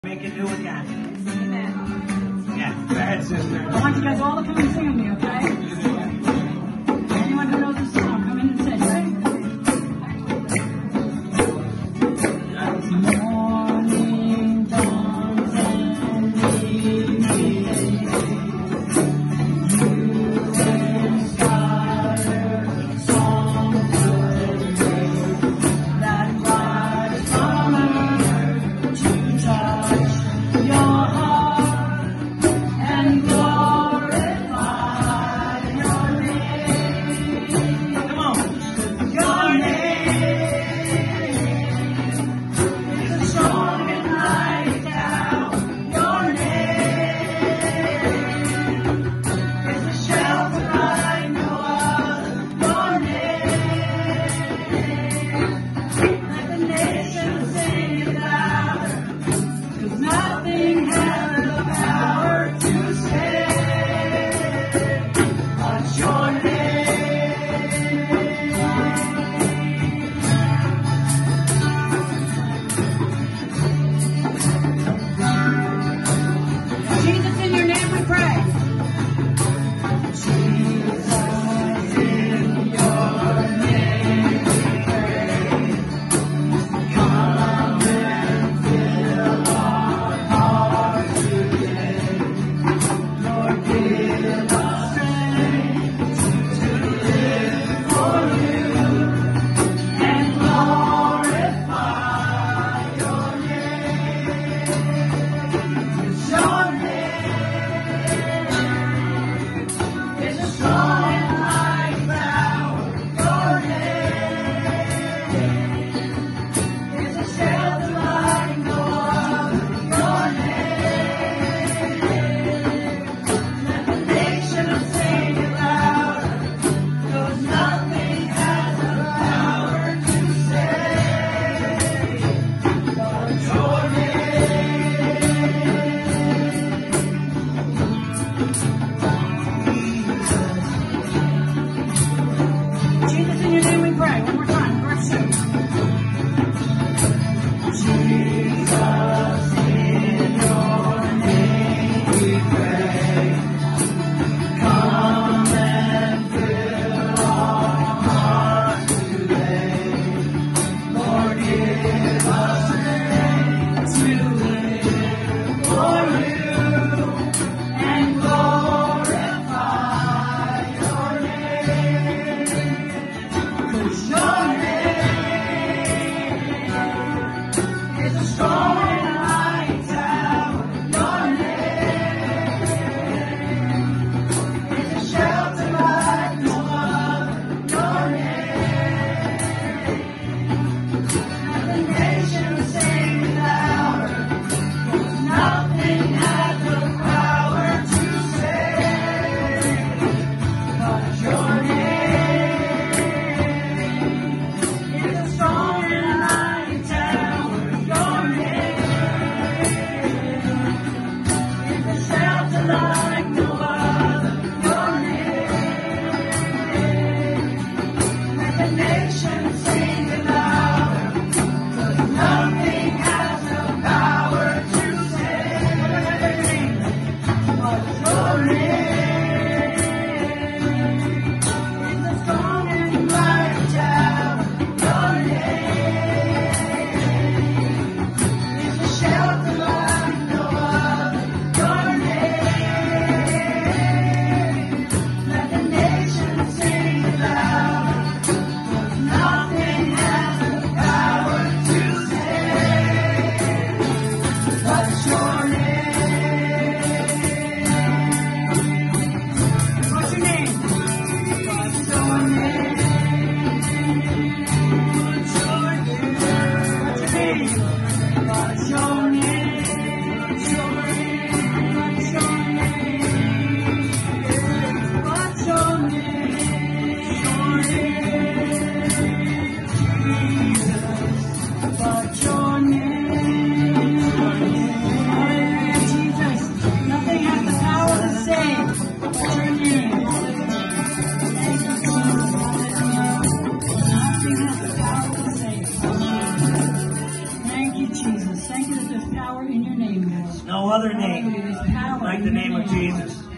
Make it new again. Amen. Yeah, go ahead, sister. I want you guys all to come and sing with me, okay? Anyone who knows this song, come in and sing, right? Morning dawns and evening, you inspire songs of day that rise from earth to touch your heart and glorify your name. Come on. Your name is a strong and mighty town. Your name is a shelter I know of. Your name, let the nations sing it louder. 'Cause nothing has the power to save but your name. Jesus, in your name we pray. Jesus, in your name we pray. Come and fill our hearts today. Lord, give us strength to live for you and glorify your name. 'Cause your name is a strong and mighty power. Your name is a shelter like no other. Your name, let the nations sing it louder. 'Cause nothing has the power to save but your name. No other name like the name of Jesus.